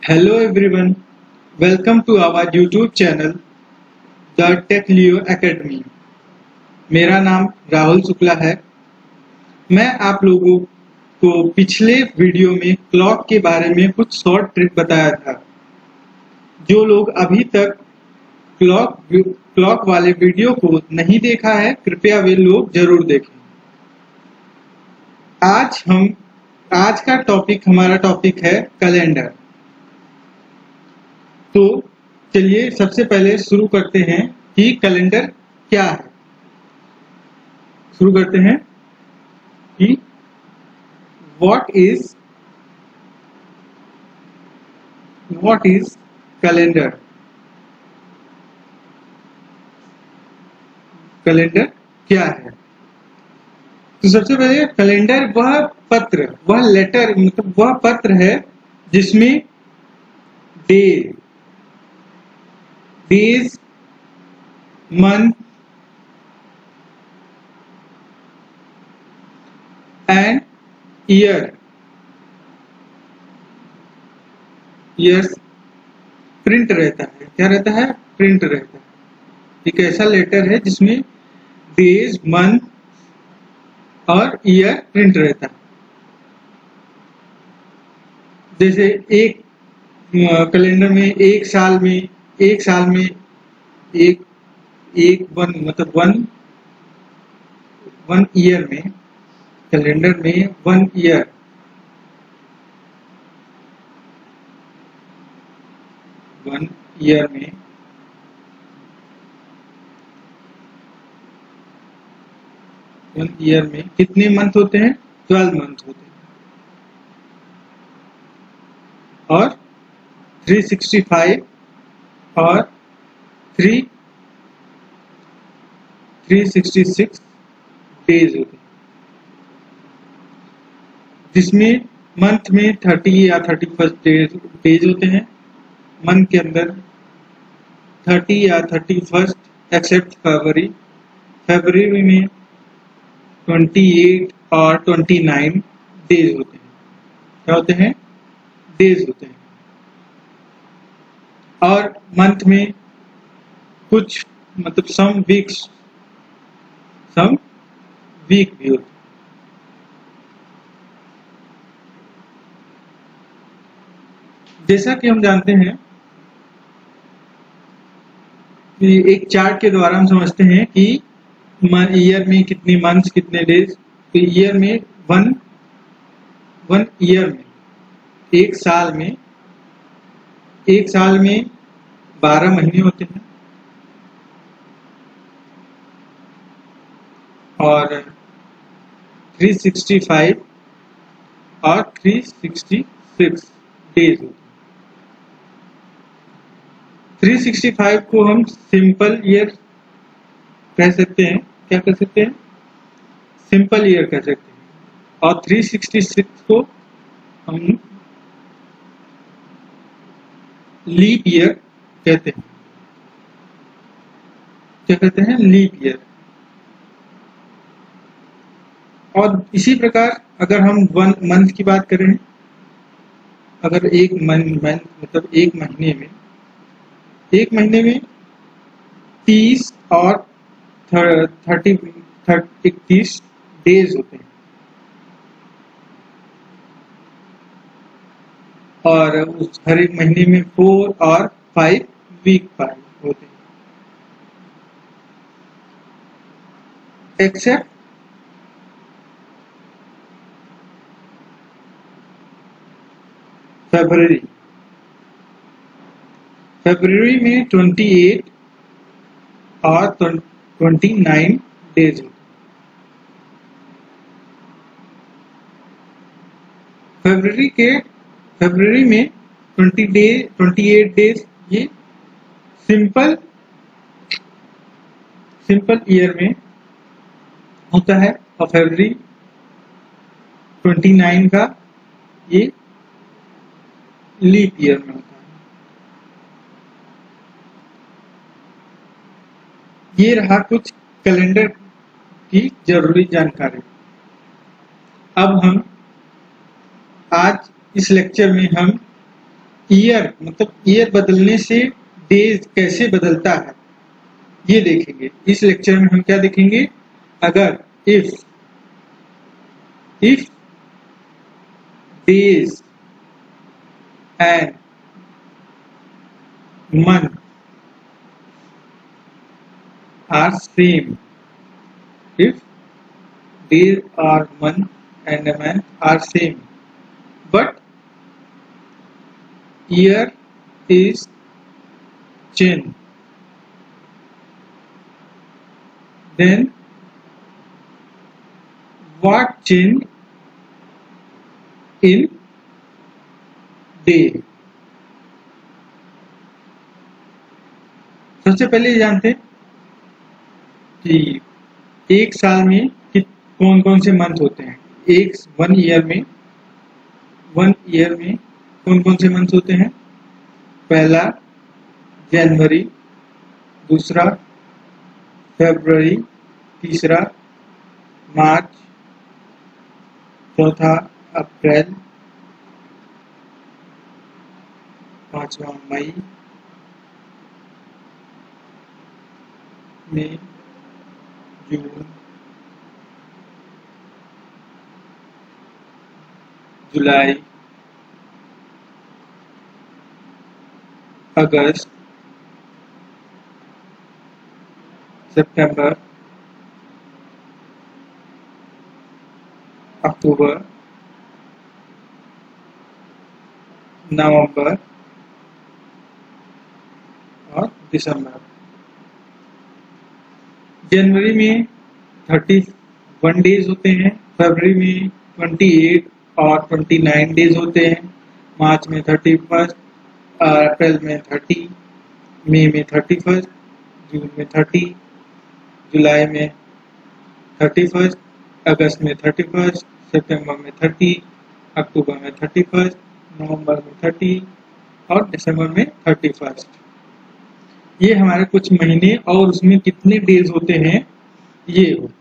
Hello everyone, welcome to our YouTube channel The Tech Leo Academy। मेरा नाम राहुल शुक्ला है। मैं आप लोगों को पिछले वीडियो में क्लॉक के बारे में कुछ शॉर्ट ट्रिक बताया था। जो लोग अभी तक क्लॉक वाले वीडियो को नहीं देखा है, कृपया वे लोग जरूर देखें। आज का हमारा टॉपिक है कैलेंडर। तो चलिए सबसे पहले शुरू करते हैं कि कैलेंडर क्या है। शुरू करते हैं कि व्हाट इज कैलेंडर। कैलेंडर क्या है? तो सबसे पहले कैलेंडर वह लेटर मतलब वह पत्र है जिसमें days, month and years print रहता है। क्या रहता है? प्रिंट रहता है। एक ऐसा लेटर है जिसमें डेज, मंथ और ईयर प्रिंट रहता है। जैसे एक कैलेंडर में एक साल में वन ईयर में, कैलेंडर में 1 ईयर में 1 ईयर में कितने मंथ होते हैं? 12 मंथ होते हैं। और 365 और 366 डेज होते हैं, जिसमें मंथ में 30 या 31 डेज होते हैं। मंथ के अंदर 30 या 31 एक्सेप्ट फरवरी में 28 और 29 डेज होते हैं। क्या होते हैं? डेज होते हैं। और मंथ में कुछ मतलब सम वीक भी होते हैं। जैसा कि हम जानते हैं कि एक चार्ट के द्वारा हम समझते हैं कि ईयर में कितने मंथ्स, कितने डेज। तो ईयर में वन ईयर में एक साल में 12 महीने होते हैं। और 365 और 366 डेज होते हैं। 365 को हम सिंपल ईयर कह सकते हैं। क्या कह सकते हैं? सिंपल ईयर कह सकते हैं। और 366 को हम लीप ईयर कहते हैं। क्या कहते हैं? Leap year. और इसी प्रकार अगर हम 1 मंथ की बात करें, अगर एक मंथ मतलब एक महीने में 30 और 31 डेज होते हैं। और उस हर एक महीने में 4 और 5 वीक होते हैं। एक्सेप्ट फरवरी में 28 और 29 डेज होते हैं। फरवरी में 28 डेज ये सिंपल ईयर में होता है। और फरवरी 29 का ये लीप ईयर में होता है। ये रहा कुछ कैलेंडर की जरूरी जानकारी। अब हम आज इस लेक्चर में हम ईयर मतलब ईयर बदलने से डेज कैसे बदलता है ये देखेंगे। इस लेक्चर में हम क्या देखेंगे, अगर if days and month are same, if days or month and a month are same but year is change, then what change in day। सबसे पहले जानते हैं कि एक साल में कौन कौन से मंथ होते हैं। वन ईयर में कौन कौन से मंथ होते हैं। पहला जनवरी, दूसरा फरवरी, तीसरा मार्च, चौथा अप्रैल, पांचवा मई, जून, जुलाई, अगस्त, सितंबर, अक्टूबर, नवंबर और दिसंबर। जनवरी में 31 डेज होते हैं, फरवरी में 28 और 29 डेज होते हैं, मार्च में 31, अप्रैल में 30, मई में 31, जून में 30, जुलाई में 31, अगस्त में 31, सितंबर में 30, अक्टूबर में 31, नवंबर में 30 और दिसंबर में 31। ये हमारे कुछ महीने और उसमें कितने डेज होते हैं ये हो।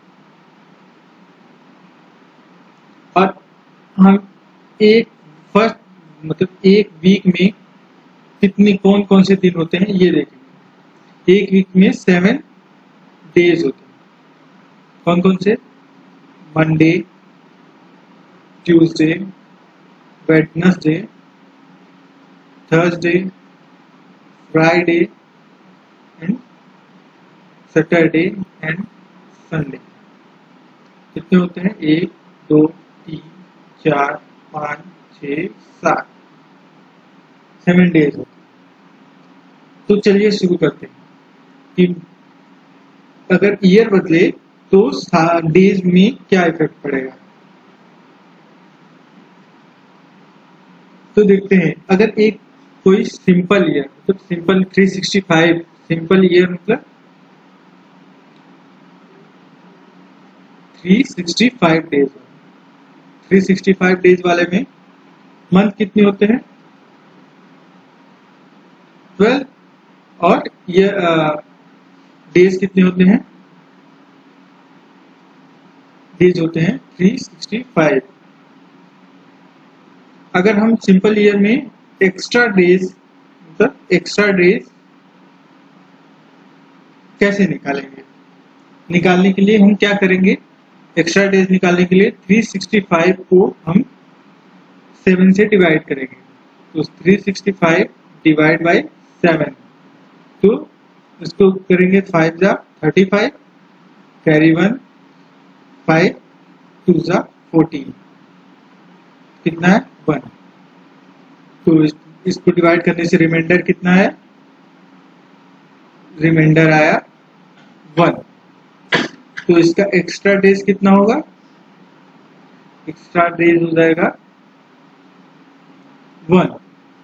और हम एक एक वीक में कितने कौन कौन से दिन होते हैं ये देखेंगे। एक वीक में 7 डेज होते हैं। कौन कौन से, Monday, Tuesday, Wednesday, Thursday, Friday and Saturday and Sunday. कितने होते हैं, 1 2 3 4 5 6 7 7 डेज होते हैं। तो चलिए शुरू करते हैं कि अगर ईयर बदले तो डेज में क्या इफेक्ट पड़ेगा। तो देखते हैं, अगर एक कोई सिंपल ईयर मतलब सिंपल 365 सिंपल ईयर मतलब 365 डेज, 365 डेज वाले में मंथ कितने होते हैं, 12 और ईयर डेज कितने होते हैं, डेज होते हैं 365। अगर हम सिंपल ईयर में एक्स्ट्रा डेज मतलब एक्स्ट्रा डेज कैसे निकालेंगे, निकालने के लिए हम क्या करेंगे, एक्स्ट्रा डेज निकालने के लिए 365 को हम 7 से डिवाइड करेंगे। तो 365 डिवाइड बाई 7, तो इसको करेंगे 5 जा 35, कैरी 1, 5 2 जा 14, कितना है 1। तो इसको डिवाइड करने से रिमाइंडर कितना है, रिमाइंडर आया 1। तो इसका एक्स्ट्रा डेज कितना होगा, एक्स्ट्रा डेज हो जाएगा 1।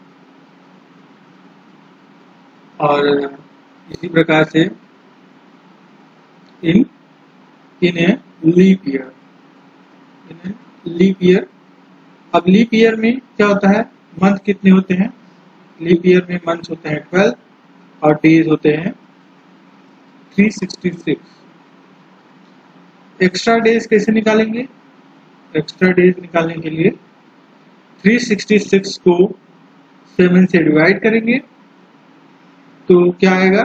और इसी प्रकार से इन ए लीप ईयर, अब लीप ईयर में क्या होता है, मंथ कितने होते हैं, लीप ईयर में मंथ होते हैं 12 और डेज होते हैं 366। एक्स्ट्रा डेज कैसे निकालेंगे, एक्स्ट्रा डेज निकालने के लिए 366 को 7 से डिवाइड करेंगे तो क्या आएगा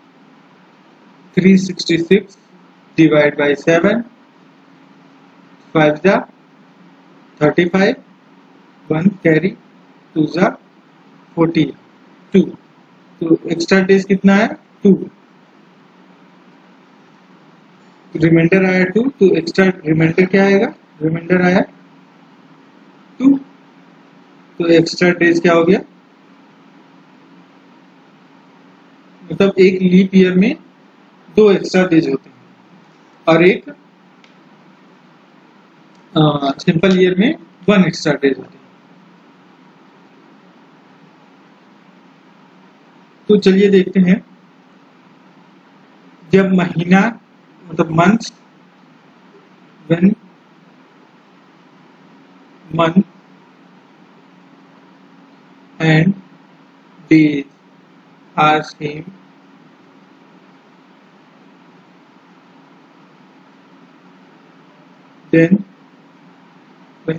366 डिवाइड बाई 7, 5 जा 35, 1 कैरी 2 जा 42, तो एक्स्ट्रा डेज कितना है 2, रिमाइंडर आया 2, तो एक्स्ट्रा रिमाइंडर क्या आएगा, रिमाइंडर आया 2, तो एक्स्ट्रा डेज क्या हो गया, मतलब एक लीप ईयर में 2 एक्स्ट्रा डेज होते हैं और एक सिंपल ईयर में 1 एक्स्ट्रा डेज होते हैं। तो चलिए देखते हैं, जब महीना मतलब month, when month and days are same, then when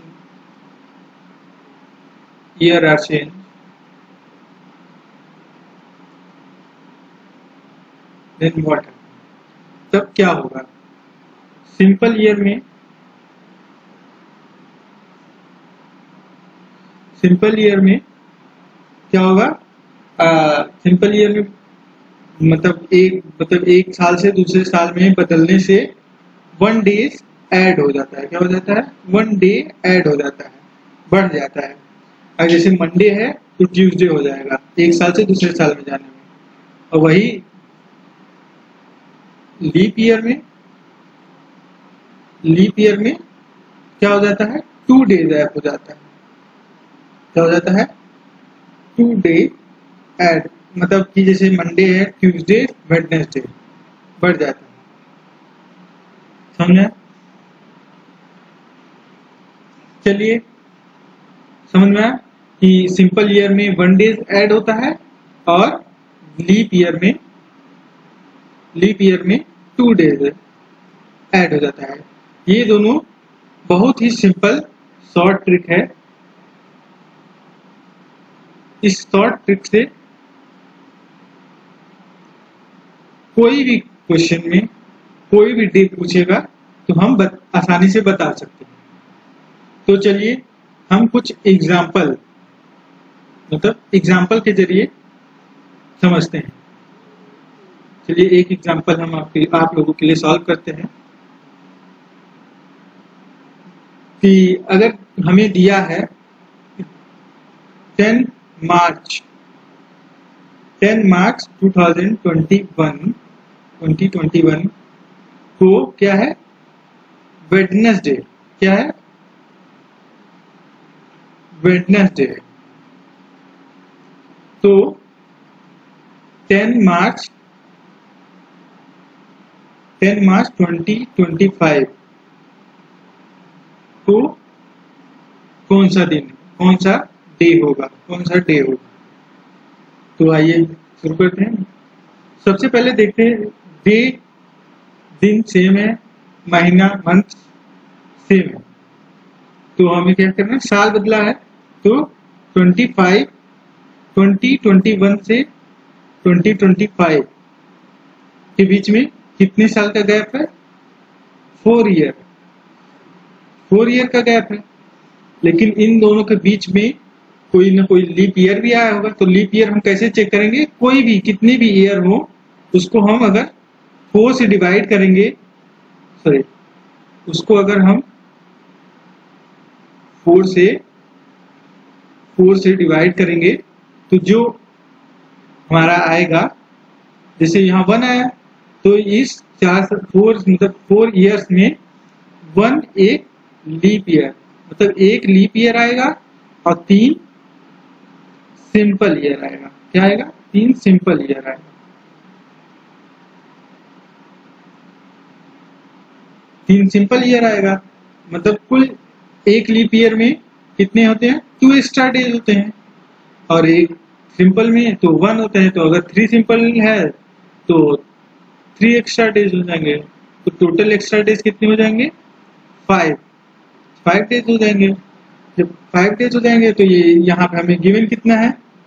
year are changed, then what happens? तब क्या होगा, सिंपल ईयर में क्या होगा, सिंपल ईयर में मतलब एक साल से दूसरे साल में बदलने से 1 डेज ऐड हो जाता है, क्या हो जाता है 1 डे ऐड हो जाता है, बढ़ जाता है। अगर जैसे मंडे है तो ट्यूसडे हो जाएगा एक साल से दूसरे साल में जाने में, और वही लीप ईयर में क्या हो जाता है 2 डेज ऐड हो जाता है, क्या हो जाता है 2 डे ऐड, मतलब कि जैसे मंडे है ट्यूसडे वेडनेसडे बढ़ जाता है, समझे। चलिए समझ में आया कि सिंपल ईयर में 1 डेज ऐड होता है और लीप ईयर में 2 डेज ऐड हो जाता है। ये दोनों बहुत ही सिंपल शॉर्ट ट्रिक है। इस शॉर्ट ट्रिक से कोई भी क्वेश्चन में कोई भी डे पूछेगा तो हम आसानी से बता सकते हैं। तो चलिए हम कुछ एग्जाम्पल के जरिए समझते हैं। चलिए एक एग्जाम्पल हम आप लोगों के लिए सॉल्व करते हैं कि अगर हमें दिया है 10 मार्च 2021 को क्या है वेडनेसडे, क्या है वेडनेसडे, तो 10 मार्च 2025 को कौन सा डे होगा, तो आइए शुरू करते हैं। सबसे पहले देखते हैं डे, दिन सेम है, महीना मंथ सेम है, तो हमें क्या करना है, साल बदला है तो 2021 से 2025 के बीच में कितने साल का गैप है, 4 ईयर का गैप है। लेकिन इन दोनों के बीच में कोई ना कोई लीप ईयर भी आया होगा, तो लीप ईयर हम कैसे चेक करेंगे, कोई भी कितने भी ईयर हो उसको हम अगर 4 से डिवाइड करेंगे, उसको अगर हम 4 से डिवाइड करेंगे तो जो हमारा आएगा, जैसे यहाँ 1 आया तो इस 4 ईयर्स में 1 एक लीप ईयर, मतलब एक लीप ईयर आएगा और 3 सिंपल ईयर आएगा। क्या आएगा, 3 सिंपल ईयर आएगा। 3 सिंपल ईयर आएगा, मतलब कुल एक लीप ईयर में कितने होते हैं, 2 एक्स्ट्रा डेज होते हैं, और एक सिंपल में तो 1 होते हैं। तो अगर 3 सिंपल है तो 3 एक्स्ट्रा डेज हो जाएंगे, तो टोटल एक्स्ट्रा डेज कितने हो जाएंगे, 5 डेज हो जाएंगे। जब 5 डेज हो जाएंगे तो ये यहाँ पे हमें गिवन कितना है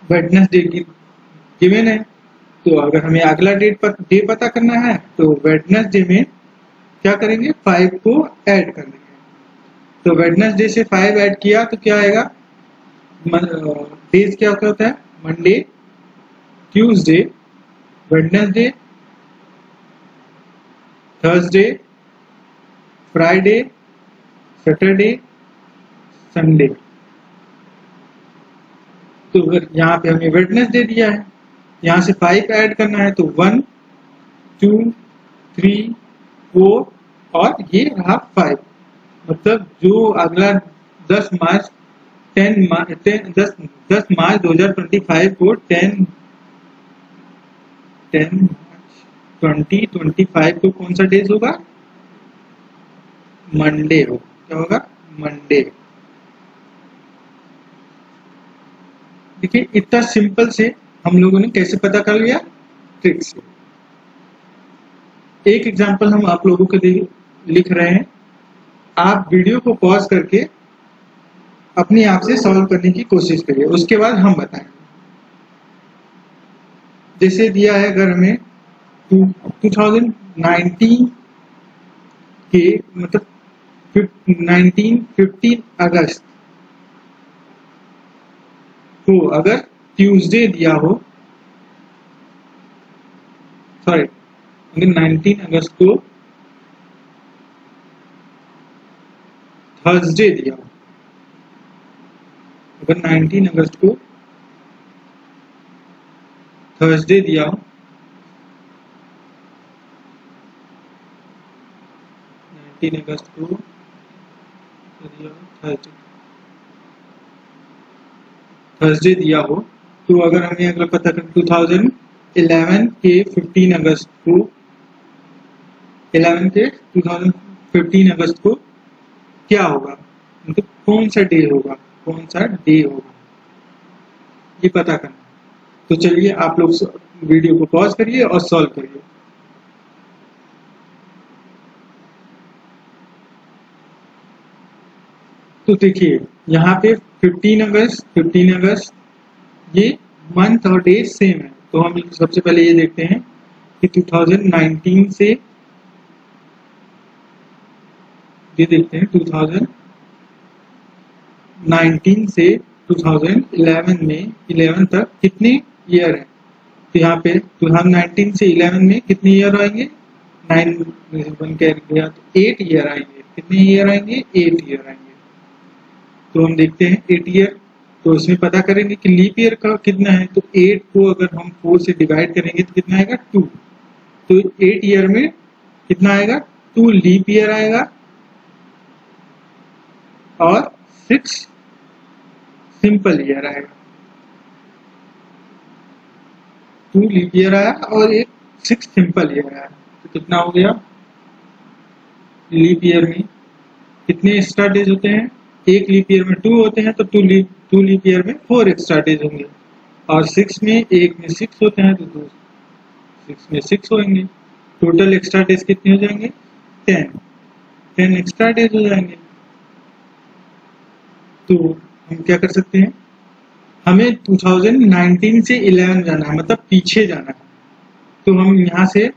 वेडनेसडे गिवन है, तो अगर हमें अगला डे पता करना है तो वेडनेसडे में क्या करेंगे, 5 को ऐड कर देंगे। तो वेडनेसडे से 5 ऐड किया तो क्या आएगा, डेज क्या होता है, Monday, Tuesday, Wednesday, Thursday, Friday, Saturday, Sunday. तो अगर यहाँ पे हमें वेडनेसडे दिया है, यहाँ से 5 ऐड करना है तो 1 2 3 4 और ये रहा 5। मतलब जो अगला 10 मार्च 10 मार्च 2025 को 2025 को कौन सा डेज होगा, मंडे हो। क्या होगा, मंडे। देखिए इतना सिंपल से हम लोगों ने कैसे पता कर लिया, ट्रिक से। एक एग्जांपल हम आप लोगों के लिए लिख रहे हैं, आप वीडियो को पॉज करके अपने आप से सॉल्व करने की कोशिश करिए, उसके बाद हम बताएंगे। जैसे दिया है अगर हमें 2019 के मतलब 15 अगस्त को अगर ट्यूसडे दिया हो, सॉरी अगर 19 अगस्त को थर्सडे दिया हो, अगर 19 अगस्त को थर्सडे दिया हो, 19 अगस्त को थर्सडे दिया हो, तो अगर हमें अगर पता करें 2011 के 15 अगस्त को 2015 अगस्त को क्या होगा, मतलब कौन सा डे होगा, कौन सा डे होगा, ये पता करना। तो चलिए आप लोग वीडियो को पॉज करिए और सॉल्व करिए। तो देखिए यहाँ पे 15 अगस्त ये मंथ और डे सेम है, तो हम सबसे पहले ये देखते हैं कि 2019 से ये देखते हैं 2019 से 2011 में 11 तक कितने ईयर है। तो यहाँ पे 2019 से 11 में कितने ईयर आएंगे, 9 1 कैरी गया तो 8 ईयर आएंगे। कितने ईयर आएंगे, 8 ईयर आएंगे। तो हम देखते हैं 8 ईयर, तो इसमें पता करेंगे कि लीप ईयर का कितना है। तो 8 को अगर हम 4 से डिवाइड करेंगे तो कितना आएगा, 2। तो 8 ईयर में कितना आएगा, 2 लीप ईयर आएगा और 6 सिंपल ईयर आएगा। 2 लीप ईयर आया और एक 6 सिंपल ईयर आया। तो कितना हो गया, लीप ईयर में कितने एक्स्ट्रा डेज होते हैं, एक लीप ईयर में 2 होते हैं, तो 2 लीप ईयर में 4 एक्स्ट्रा डेज होंगे। और 6 में एक में 6 होते हैं तो 6 में 6 होंगे। टोटल एक्स्ट्रा डेज कितने हो जाएंगे, 10 एक्स्ट्रा डेज हो जाएंगे। तो हम क्या कर सकते हैं, हमें 2019 से 11 जाना है, मतलब पीछे जाना है। तो हम यहाँ से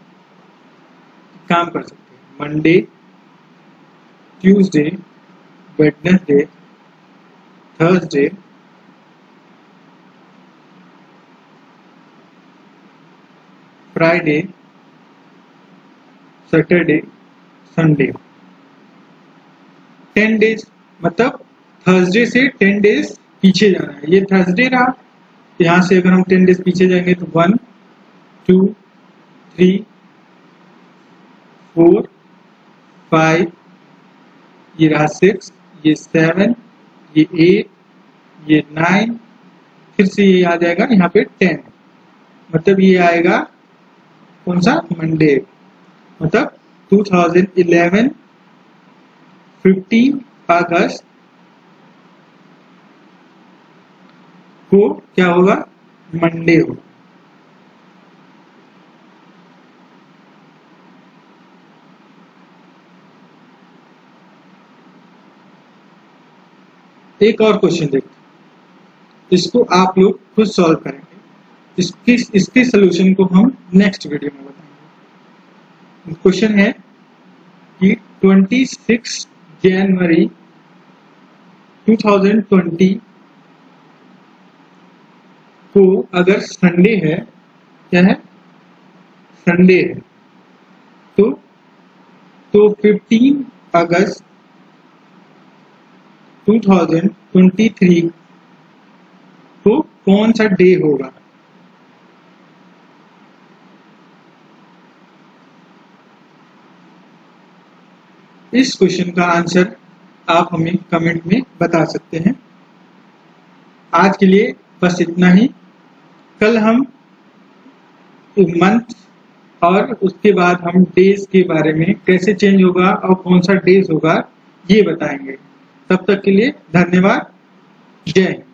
काम कर सकते हैं, Monday, Tuesday, Wednesday, Thursday, Friday, Saturday, Sunday. 10 days, मतलब थर्सडे से 10 डेज पीछे जाना है। ये थर्सडे रहा, यहाँ से अगर हम 10 डेज पीछे जाएंगे तो 1 2 3 4 5, ये रहा 6, ये 7, ये 8, ये 9, फिर से ये आ जाएगा यहाँ पे 10। मतलब ये आएगा कौन सा, मंडे। मतलब 2011 15 अगस्त को क्या होगा, मंडे होगा। एक और क्वेश्चन देखते हैं। इसको आप लोग खुद सॉल्व करेंगे। इसके सोल्यूशन को हम नेक्स्ट वीडियो में बताएंगे। क्वेश्चन है कि 26 जनवरी 2020 को अगर संडे है, क्या है, संडे है, तो 15 अगस्त 2023 को कौन सा डे होगा? इस क्वेश्चन का आंसर आप हमें कमेंट में बता सकते हैं। आज के लिए बस इतना ही। कल हम मंथ और उसके बाद हम डेज के बारे में, कैसे चेंज होगा और कौन सा डेज होगा, ये बताएंगे। तब तक के लिए धन्यवाद। जय हिंद।